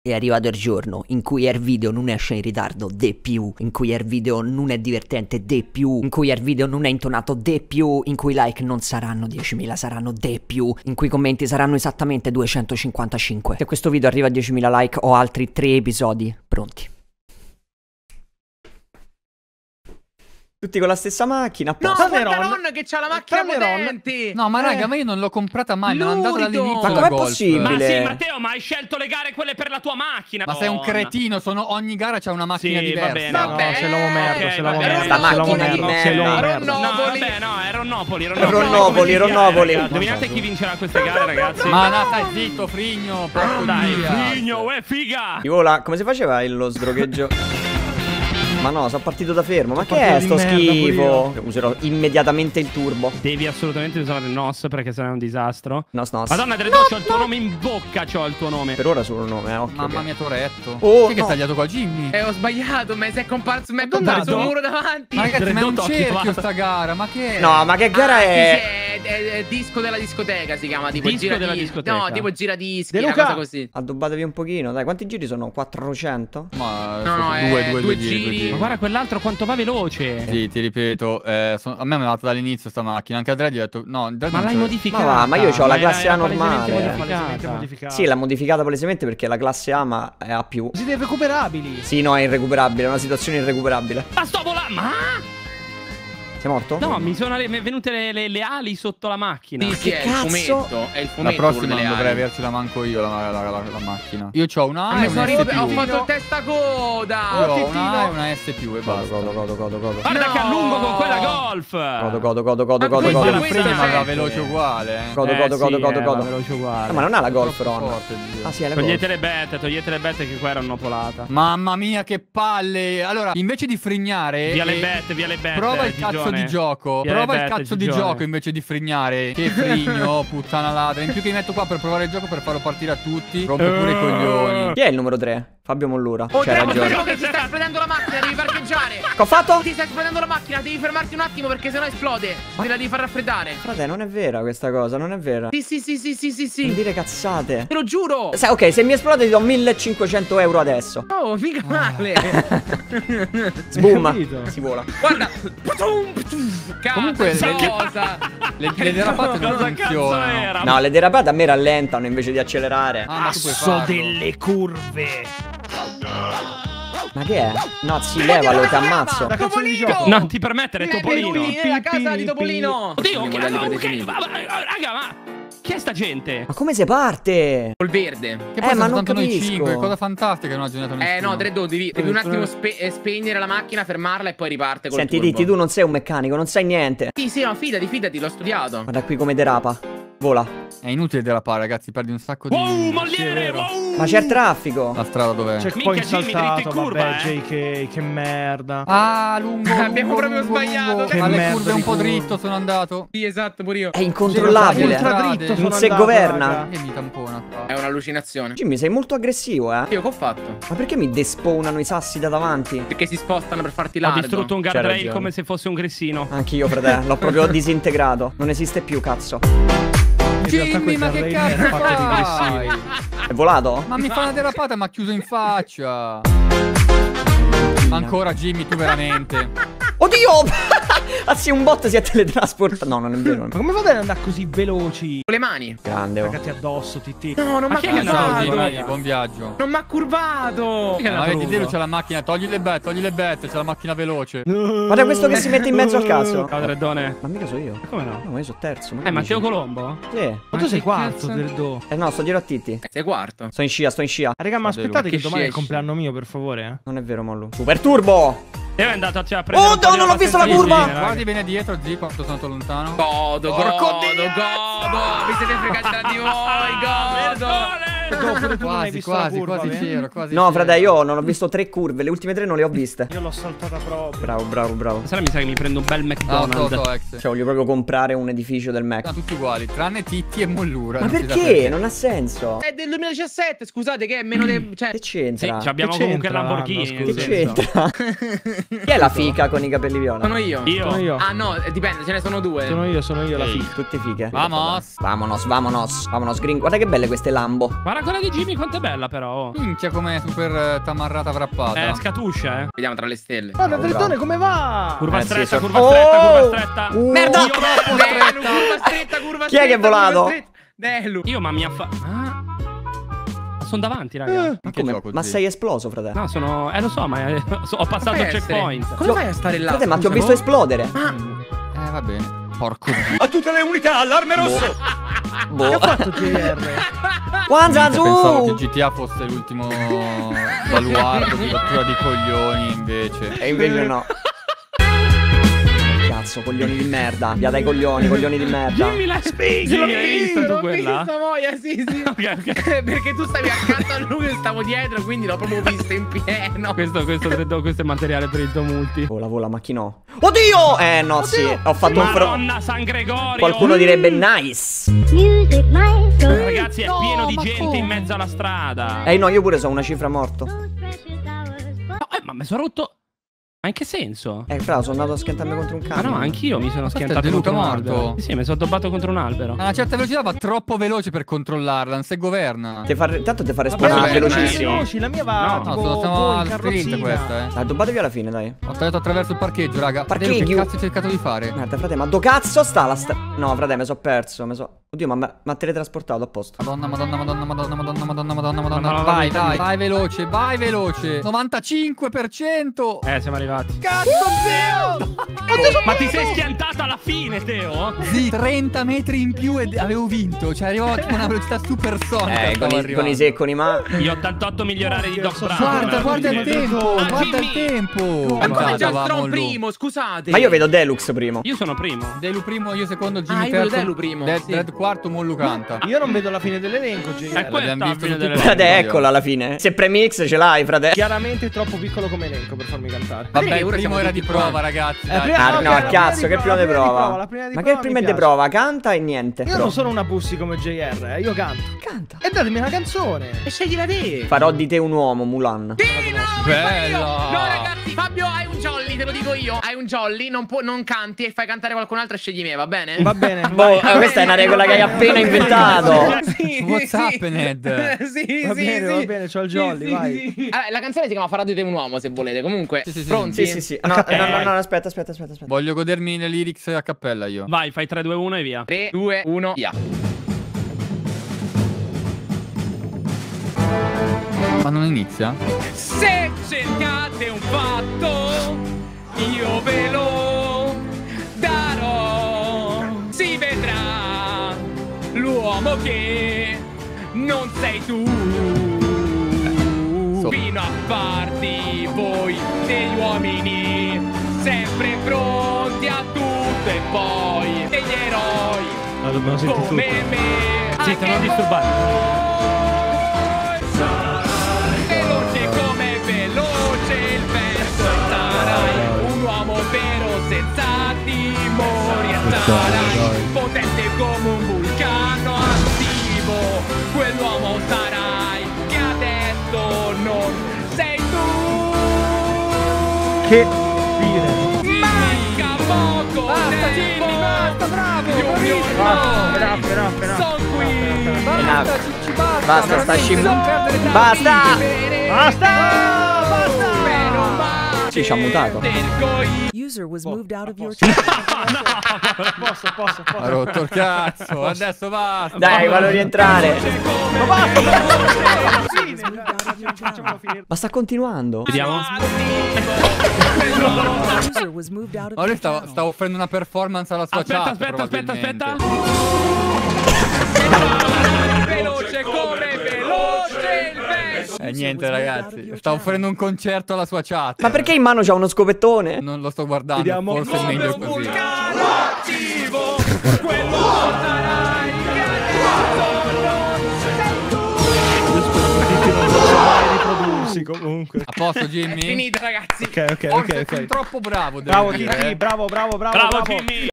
È arrivato il giorno in cui il video non esce in ritardo de più, in cui il video non è divertente de più, in cui il video non è intonato de più, in cui i like non saranno 10.000, saranno de più, in cui i commenti saranno esattamente 255. Se questo video arriva a 10.000 like ho altri 3 episodi pronti. Tutti con la stessa macchina. No, guarda Ron che c'ha la macchina potente. No, ma raga, ma io non l'ho comprata mai, me l'ho andata dall'inizio. Ma com'è possibile? Ma sì, Matteo, ma hai scelto le gare quelle per la tua macchina. Ma sei un cretino, ogni gara c'ha una macchina diversa. Va bene, no, se l'uomo merda, se l'uomo merda. Sta macchina di merda. No, vabbè, no, è Ronnopoli. Ronnopoli. Indovinate chi vincerà queste gare, ragazzi? Ma no, stai zitto, Frigno. Dai, Frigno, figa. Ivola, come si faceva lo sdrogheggio? Ma no, sono partito da fermo. Ma che è sto schifo? Userò immediatamente il turbo. Devi assolutamente usare il NOS perché sennò è un disastro. NOS. Madonna, c'ho il tuo nome in bocca, c'ho il tuo nome. Per ora solo il nome, occhio. Mamma mia, Toretto. Oh, chi è che è tagliato qua, Jimmy? Ho sbagliato, ma si è comparso sul muro davanti. Ma ragazzi, ma è un cerchio sta gara, ma che è? No, ma che gara è disco della discoteca, si chiama, tipo disco della discoteca. No, tipo giradischi, una cosa così. Addobbatevi un pochino, dai, quanti giri sono? 400? Ma no, due giri. Ma guarda quell'altro quanto va veloce. Sì, ti ripeto, a me mi è andata dall'inizio sta macchina. Anche a Dredd gli ho detto, no, ma l'hai modificata? Ma io ho la classe A normale. Modificata. Sì, l'ha modificata palesemente perché la classe A ma è A+. Siete irrecuperabili. Sì, no, è irrecuperabile, è una situazione irrecuperabile. Ma sto volando, ma... Sei morto? No, mi sono venute le ali sotto la macchina. Sì, che è il fumetto. È il fumetto. La prossima non dovrei avercela manco io la macchina. Io ho una A e una S più. Ho fatto il testa coda. Io ho una A e una S più e basta. Godo. Guarda che allungo con quella Golf. Godo. Il prima era veloce uguale. Godo. Veloce uguale. Ma non ha la Golf, Ron. Ah sì, è la Golf. Togliete le bette che qua era una polata. Mamma mia, che palle. Allora, invece di frignare, via le bette. prova il cazzo di gioco. Prova il cazzo di gioco invece di frignare. Che frigno, puttana ladra. In più che mi metto qua per provare il gioco per farlo partire a tutti. Rompe pure i coglioni. Chi è il numero 3? Fabio Mollura. C'hai ragione. Che ti sta esplodendo la macchina, devi parcheggiare. Che ho fatto? Ti sta esplodendo la macchina, devi fermarti un attimo perché sennò esplode. Te la devi far raffreddare. Frate, non è vera questa cosa, non è vera. Sì. Non dire cazzate. Te lo giuro. Ok, se mi esplode ti do 1.500 euro adesso. Oh, mica male. Sboom. Si vola. Guarda. Comunque le derapate non funzionano. No, le derapate a me rallentano invece di accelerare. Ma tu puoi farlo. delle curve. Ma che è? No, si levalo, ti ammazzo. La canzone di gioco. Non ti permettere, Topolino. La casa di Topolino. Oddio, raga, ma chi è sta gente? Ma come si parte? Col verde. Che poi ma sono non tanto noi capisco. 5, cosa fantastica che non ha aggiornato nessuno. No, Dreddo, devi un attimo spegnere la macchina, fermarla e poi riparte col Senti, turbo. Ditti, tu non sei un meccanico, non sai niente. Sì, no, fidati, l'ho studiato. Guarda qui come derapa. Vola. È inutile derapare, ragazzi, perdi un sacco di... Mogliere, Ma c'è il traffico. La strada dov'è? Checkpoint Jimmy, dritto saltato, in curva, vabbè, JK, che merda. Ah, lungo. Abbiamo proprio sbagliato. Che Alle merda curve di un po' curva. dritto sono andato. Sì, esatto, pure io. È incontrollabile. Ultra dritto sono Non si andato, governa. raga. E mi tampona qua. È un'allucinazione. Jimmy, sei molto aggressivo, eh. Io che ho fatto? Ma perché mi despawnano i sassi da davanti? Perché si spostano per farti Ho largo. distrutto un C'hai guardrail ragione. come se fosse un grissino. Anch'io, fratello. L'ho proprio disintegrato. Non esiste più, cazzo. In realtà Jimmy, ma che quel cazzo terrain è fatto di fai? È volato? Ma mi fa una derapata e mi ha chiuso in faccia. Ancora Jimmy, tu veramente. Oddio! Ah sì, un bot si è teletrasportato. No, non è vero. Ma come fate ad andare così veloci? Con le mani. Grande, oh. Cagati addosso, TT. No, non mi ha chi è che è andato Ciao lì? Jimmy, curvato. buon viaggio. Non mi ha curvato. Ma vedi, Delo c'è la macchina, togli le bette, c'è la macchina veloce. Guarda questo che si mette in mezzo al caso. Ciao, Dreddone. Ma mica so io. Come no? No, ma io sono terzo. Ma che Matteo dici? Colombo? Sì. Ma tu sei che quarto cazzo? del do. No, sto dietro a Titti. Sei quarto. Sto in scia. Ah, raga, ma aspettate che Che domani è il sci esci? compleanno mio, per favore, Non è vero, Mollu. Super turbo! E è andato a prendere. Oh, no, non ho visto la curva! Guardi bene dietro, G, quanto sono andato lontano. Godo. Vi siete fregati tra di voi, godo. Quasi c'ero, quasi. No, frate, io non ho visto 3 curve. Le ultime 3 non le ho viste. Io l'ho saltata proprio. Bravo. Se no mi sa che mi prendo un bel Ah, McDonald's. ex. Cioè, voglio proprio comprare un edificio del Mac. Sono tutti uguali, tranne Titti e Mollura. Ma non si sa perché? Non ha senso. È del 2017, scusate, che è meno del... Cioè, Che Sì, c'entra? abbiamo Che comunque il c'entra Lamborghini. l'anno, nel Che senso. c'entra? Chi è la fica con i capelli viola? sono io. Sono io. Ah no, dipende, ce ne sono due. Sono io la figa. Tutte fighe. Vamos. Vamonos, green. Guarda che belle queste Lambo. Guarda quella di Jimmy quanto è bella però. Minchia com'è super tamarrata wrappata. Scatuscia, Vediamo tra le stelle. Guarda, Drittone, come va? Curva sì, stretta, so- curva stretta. Merda! Io curva stretta, curva Chi è che è volato? Delu. Io ma mi ha sono davanti, raga. Ma come? Ma sei esploso, fratello? No, sono... lo so, ma ho passato il checkpoint. Come fai a stare là? Fratello, ma ti ho visto esplodere. Va bene. Porco dio. A tutte le unità, allarme rosso! Che ha fatto JR? Pensavo che Wanzazu! GTA fosse l'ultimo baluardo di rottura di coglioni, invece. E invece no. Cazzo, coglioni di merda. Via dai coglioni di merda. Jimmy l'hai vista tu quella? Moia, sì. Ok. Perché tu stavi accanto a lui e stavo dietro, quindi l'ho proprio visto in pieno. Questo è materiale per il Tomulti. Vola, macchino. Oddio! No, sì. Ho fatto un Madonna San Gregorio. Qualcuno direbbe nice. Ragazzi, è pieno di gente in mezzo alla strada. No, io pure sono una cifra morto. No, ma mi sono rotto. Ma in che senso? Fra, sono andato a schiantarmi contro un Ma camion. no, anch'io mi sono Aspetta, schiantato è contro un morto. albero. Sì, mi sono addobbato contro un albero. A una certa velocità va troppo veloce per controllarla, non si governa. Tanto te fa Ma respawnare beh, velocissimo. veloci, la mia va No, tipo siamo al in sprint carrozzina. questa, Dai, dobbatevi alla fine, dai. Ho tagliato attraverso il parcheggio, raga. Parcheggio? Che cazzo hai cercato di fare? Merda, frate, ma do cazzo sta la No, frate, mi sono perso. Oddio, ma mi ha teletrasportato apposta. Madonna. Vai veloce, vai veloce. 95%. Siamo arrivati. Cazzo, zio! Ma ti sei schiantato alla fine, Teo? Sì, 30 metri in più e avevo vinto. Cioè, arrivavo tipo a una velocità supersonica. Con i secconi, ma... Gli 88 migliorari di Doc Brown. Guarda il tempo, guarda il tempo. Ma come già Andavamo Strom lì. primo, scusate. Ma io vedo Deluxe primo. Io sono primo. Delu primo, io secondo, Jimmy io vedo terzo. Delu primo, sì. Dread quarto, Mollu canta. Io non vedo la fine dell'elenco, JR. È questa L'abbiamo la visto fine tutti. delle Frate, eccola alla fine. Se premi X ce l'hai, frate. Chiaramente troppo piccolo come elenco per farmi cantare. Vabbè, Perché il ora primo siamo era tutti di prova, qua. ragazzi. dai. prima- Ah, ok, no, la cazzo, che prima prima di di prova, prova. la prima di Ma prova che prima mi di piace. prova? Canta e niente. Io non sono una pussy come JR, io canto. Canta. E datemi una canzone. E sceglila te. Farò di te un uomo, Mulan. Bella. No, ragazzi, Fabio, hai un jolly, te lo dico io. Hai un jolly, non canti e fai cantare qualcun altro e scegli me, va bene? Va bene. Boh, questa è una regola che hai appena inventato. Sì, What's happened? Sì, Va bene, c'ho il jolly, vai. Allora, la canzone si chiama Farò di te un uomo, se volete. Comunque, Sì. pronti? Sì. No, aspetta. Voglio godermi le lyrics a cappella io. Vai, fai 3, 2, 1 e via. 3, 2, 1, via. Ma non inizia? Se cercate un fatto, io ve lo darò. Si vedrà l'uomo che non sei tu. Fino a farti voi degli uomini, sempre pronti a tutto e poi degli eroi La dobbiamo sentire come tutto. me. Sì, te non disturbare. Veloce come veloce il vento e sarai un uomo vero senza timori e sarai potente come un vulcano attivo. Quell'uomo sarai che adesso non sei tu. Che dire. Manca poco tempo. Bravo. Son qui. Basta, sta scimmiando. Basta! Sì, ci ha mutato. User was moved out of your channel. Posso. Ha rotto il cazzo, adesso basta. Dai, vado a rientrare. Facciamolo finire. Ma sta continuando. Vediamo. User was moved out of Ma lui your channel. sta offrendo una performance alla sua Aspetta. chat. Veloce come veloce il vento. Niente ragazzi, sta offrendo un concerto alla sua chat. Ma perché in mano c'ha uno scopettone? Non lo sto guardando, Vediamo. forse è Come meglio un così. vulcano attivo. Quell'uomo sarai che adesso non sei tu. Non posso mai riprodursi comunque. A posto Jimmy? Finita, ragazzi. Ok. Forse sei troppo bravo, devo Bravo dire, Titi, bravo. Bravo Jimmy.